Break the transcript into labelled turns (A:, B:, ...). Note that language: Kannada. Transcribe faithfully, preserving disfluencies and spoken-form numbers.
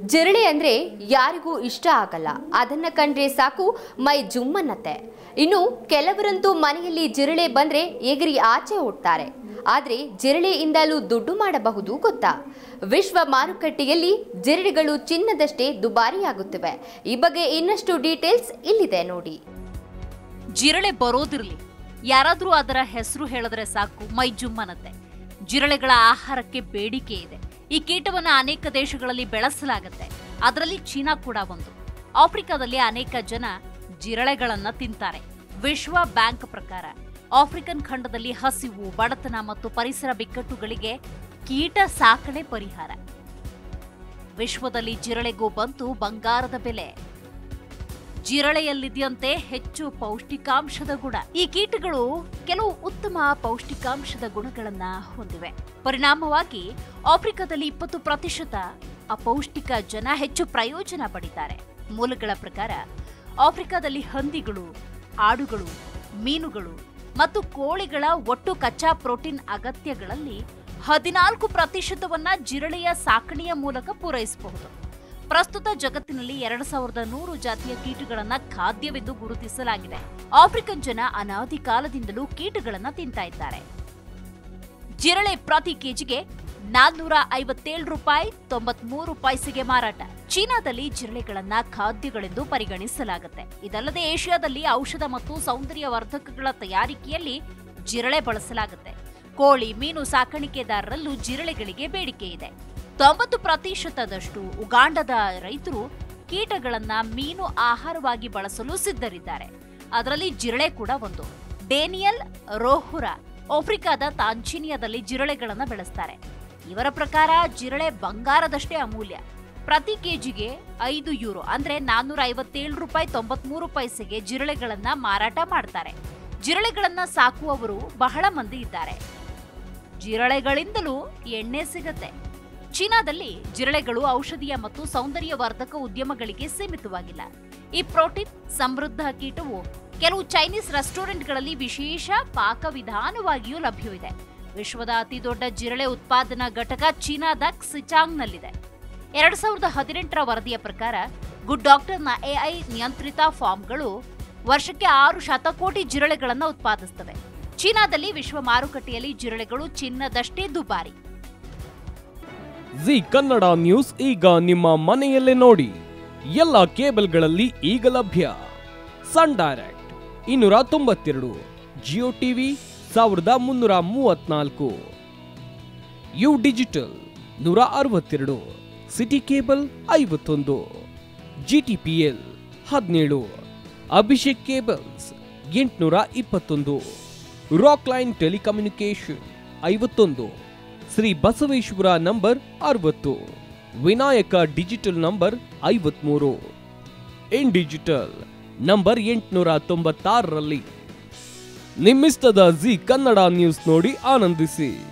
A: ಜಿರಳೆ ಅಂದ್ರೆ ಯಾರಿಗೂ ಇಷ್ಟ ಆಗಲ್ಲ. ಅದನ್ನ ಕಂಡ್ರೆ ಸಾಕು ಮೈ ಜುಮ್ಮನ್ನತ್ತೆ. ಇನ್ನು ಕೆಲವರಂತೂ ಮನೆಯಲ್ಲಿ ಜಿರಳೆ ಬಂದ್ರೆ ಎಗರಿ ಆಚೆ ಓಡ್ತಾರೆ. ಆದ್ರೆ ಜಿರಳೆಯಿಂದಲೂ ದುಡ್ಡು ಮಾಡಬಹುದು ಗೊತ್ತಾ? ವಿಶ್ವ ಮಾರುಕಟ್ಟೆಯಲ್ಲಿ ಜಿರಳೆಗಳು ಚಿನ್ನದಷ್ಟೇ ದುಬಾರಿಯಾಗುತ್ತಿವೆ. ಈ ಬಗ್ಗೆ ಇನ್ನಷ್ಟು ಡೀಟೇಲ್ಸ್ ಇಲ್ಲಿದೆ ನೋಡಿ.
B: ಜಿರಳೆ ಬರೋದಿರ್ಲಿ, ಯಾರಾದ್ರೂ ಅದರ ಹೆಸರು ಹೇಳಿದ್ರೆ ಸಾಕು ಮೈ ಜುಮ್ಮನತ್ತೆ. ಜಿರಳೆಗಳ ಆಹಾರಕ್ಕೆ ಬೇಡಿಕೆ ಇದೆ. ಈ ಕೀಟವನ್ನ ಅನೇಕ ದೇಶಗಳಲ್ಲಿ ಬೆಳೆಸಲಾಗುತ್ತೆ. ಅದರಲ್ಲಿ ಚೀನಾ ಕೂಡ ಒಂದು. ಆಫ್ರಿಕಾದಲ್ಲಿ ಅನೇಕ ಜನ ಜಿರಳೆಗಳನ್ನ ತಿಂತಾರೆ. ವಿಶ್ವ ಬ್ಯಾಂಕ್ ಪ್ರಕಾರ ಆಫ್ರಿಕನ್ ಖಂಡದಲ್ಲಿ ಹಸಿವು, ಬಡತನ ಮತ್ತು ಪರಿಸರ ಬಿಕ್ಕಟ್ಟುಗಳಿಗೆ ಕೀಟ ಸಾಕಣೆ ಪರಿಹಾರ. ವಿಶ್ವದಲ್ಲಿ ಜಿರಳೆಗೂ ಬಂತು ಬಂಗಾರದ ಬೆಲೆ. ಜಿರಳೆಯಲ್ಲಿದೆಯಂತೆ ಹೆಚ್ಚು ಪೌಷ್ಟಿಕಾಂಶದ ಗುಣ. ಈ ಕೀಟಗಳು ಕೆಲವು ಉತ್ತಮ ಪೌಷ್ಟಿಕಾಂಶದ ಗುಣಗಳನ್ನ ಹೊಂದಿವೆ. ಪರಿಣಾಮವಾಗಿ ಆಫ್ರಿಕಾದಲ್ಲಿ ಇಪ್ಪತ್ತು ಪ್ರತಿಶತ ಅಪೌಷ್ಟಿಕ ಜನ ಹೆಚ್ಚು ಪ್ರಯೋಜನ ಪಡಿತಾರೆ. ಮೂಲಗಳ ಪ್ರಕಾರ ಆಫ್ರಿಕಾದಲ್ಲಿ ಹಂದಿಗಳು, ಆಡುಗಳು, ಮೀನುಗಳು ಮತ್ತು ಕೋಳಿಗಳ ಒಟ್ಟು ಕಚ್ಚಾ ಪ್ರೋಟೀನ್ ಅಗತ್ಯಗಳಲ್ಲಿ ಹದಿನಾಲ್ಕು ಪ್ರತಿಶತವನ್ನ ಜಿರಳೆಯ ಸಾಕಣೆಯ ಮೂಲಕ ಪೂರೈಸಬಹುದು. ಪ್ರಸ್ತುತ ಜಗತ್ತಿನಲ್ಲಿ ಎರಡು ಸಾವಿರದ ನೂರು ಜಾತಿಯ ಕೀಟಗಳನ್ನ ಖಾದ್ಯವೆಂದು ಗುರುತಿಸಲಾಗಿದೆ. ಆಫ್ರಿಕನ್ ಜನ ಅನಾದಿ ಕಾಲದಿಂದಲೂ ಕೀಟಗಳನ್ನ ತಿಂತಾ ಇದ್ದಾರೆ. ಜಿರಳೆ ಪ್ರತಿ ಕೆಜಿಗೆ ನಾಲ್ನೂರ ಐವತ್ತೇಳು ರೂಪಾಯಿ ತೊಂಬತ್ಮೂರು ಪೈಸೆಗೆ ಮಾರಾಟ. ಚೀನಾದಲ್ಲಿ ಜಿರಳೆಗಳನ್ನ ಖಾದ್ಯಗಳೆಂದು ಪರಿಗಣಿಸಲಾಗುತ್ತೆ. ಇದಲ್ಲದೆ ಏಷ್ಯಾದಲ್ಲಿ ಔಷಧ ಮತ್ತು ಸೌಂದರ್ಯವರ್ಧಕಗಳ ತಯಾರಿಕೆಯಲ್ಲಿ ಜಿರಳೆ ಬಳಸಲಾಗುತ್ತೆ. ಕೋಳಿ, ಮೀನು ಸಾಕಾಣಿಕೆದಾರರಲ್ಲೂ ಜಿರಳೆಗಳಿಗೆ ಬೇಡಿಕೆ ಇದೆ. ತೊಂಬತ್ತು ಪ್ರತಿಶತದಷ್ಟು ಉಗಾಂಡದ ರೈತರು ಕೀಟಗಳನ್ನ ಮೀನು ಆಹಾರವಾಗಿ ಬಳಸಲು ಸಿದ್ಧರಿದ್ದಾರೆ. ಅದರಲ್ಲಿ ಜಿರಳೆ ಕೂಡ ಒಂದು. ಡೇನಿಯಲ್ ರೋಹುರಾ ಆಫ್ರಿಕಾದ ತಾಂಜಾನಿಯಾದಲ್ಲಿ ಜಿರಳೆಗಳನ್ನ ಬೆಳೆಸ್ತಾರೆ. ಇವರ ಪ್ರಕಾರ ಜಿರಳೆ ಬಂಗಾರದಷ್ಟೇ ಅಮೂಲ್ಯ. ಪ್ರತಿ ಕೆಜಿಗೆ ಐದು ಯೂರೋ ಅಂದ್ರೆ ನಾನ್ನೂರ ಐವತ್ತೇಳು ರೂಪಾಯಿ ತೊಂಬತ್ಮೂರು ಪೈಸೆಗೆ ಜಿರಳೆಗಳನ್ನ ಮಾರಾಟ ಮಾಡ್ತಾರೆ. ಜಿರಳೆಗಳನ್ನ ಸಾಕುವವರು ಬಹಳ ಮಂದಿ ಇದ್ದಾರೆ. ಜಿರಳೆಗಳಿಂದಲೂ ಎಣ್ಣೆ ಸಿಗತ್ತೆ. ಚೀನಾದಲ್ಲಿ ಜಿರಳೆಗಳು ಔಷಧೀಯ ಮತ್ತು ಸೌಂದರ್ಯವರ್ಧಕ ಉದ್ಯಮಗಳಿಗೆ ಸೀಮಿತವಾಗಿಲ್ಲ. ಈ ಪ್ರೋಟೀನ್ ಸಮೃದ್ಧ ಕೀಟವು ಕೆಲವು ಚೈನೀಸ್ ರೆಸ್ಟೋರೆಂಟ್ಗಳಲ್ಲಿ ವಿಶೇಷ ಪಾಕವಿಧಾನವಾಗಿಯೂ ಲಭ್ಯವಿದೆ. ವಿಶ್ವದ ಅತಿದೊಡ್ಡ ಜಿರಳೆ ಉತ್ಪಾದನಾ ಘಟಕ ಚೀನಾದ ಕ್ಸಿಚಾಂಗ್ನಲ್ಲಿದೆ. ಎರಡ್ ಸಾವಿರದ ಹದಿನೆಂಟರ ವರದಿಯ ಪ್ರಕಾರ ಗುಡ್ ಡಾಕ್ಟರ್ನ ಎಐ ನಿಯಂತ್ರಿತ ಫಾರ್ಮ್ಗಳು ವರ್ಷಕ್ಕೆ ಆರು ಶತಕೋಟಿ ಜಿರಳೆಗಳನ್ನು ಉತ್ಪಾದಿಸುತ್ತವೆ. ಚೀನಾದಲ್ಲಿ ವಿಶ್ವ ಮಾರುಕಟ್ಟೆಯಲ್ಲಿ ಜಿರಳೆಗಳು ಚಿನ್ನದಷ್ಟೇ ದುಬಾರಿ.
C: ಜಿ ಕನ್ನಡ ನ್ಯೂಸ್ ಈಗ ನಿಮ್ಮ ಮನೆಯಲ್ಲೇ ನೋಡಿ. ಎಲ್ಲ ಕೇಬಲ್ಗಳಲ್ಲಿ ಈಗ ಲಭ್ಯ. ಸನ್ ಡೈರೆಕ್ಟ್ ಇನ್ನೂರ ತೊಂಬತ್ತೆರಡು, ಜಿಯೋ ಟಿವಿ ಸಾವಿರದ ಮುನ್ನೂರ ಮೂವತ್ನಾಲ್ಕು, ಯು ಡಿಜಿಟಲ್ ನೂರ ಅರವತ್ತೆರಡು, ಸಿಟಿ ಕೇಬಲ್ ಐವತ್ತೊಂದು, ಜಿಟಿಪಿಎಲ್ ಹದಿನೇಳು, ಅಭಿಷೇಕ್ ಕೇಬಲ್ಸ್ ಎಂಟುನೂರ ಇಪ್ಪತ್ತೊಂದು, ರಾಕ್ ಲೈನ್ ಟೆಲಿಕಮ್ಯುನಿಕೇಶನ್ ಐವತ್ತೊಂದು, ಶ್ರೀ ಬಸವೇಶ್ವರ ನಂಬರ್ ಅರವತ್ತು, ವಿನಾಯಕ ಡಿಜಿಟಲ್ ನಂಬರ್ ಐವತ್ಮೂರು, ಇನ್ ಡಿಜಿಟಲ್ ನಂಬರ್ ಎಂಟುನೂರ ತೊಂಬತ್ತಾರರಲ್ಲಿ. ನಿಮ್ಮಿಸ್ತದ ಜಿ ಕನ್ನಡ ನ್ಯೂಸ್ ನೋಡಿ ಆನಂದಿಸಿ.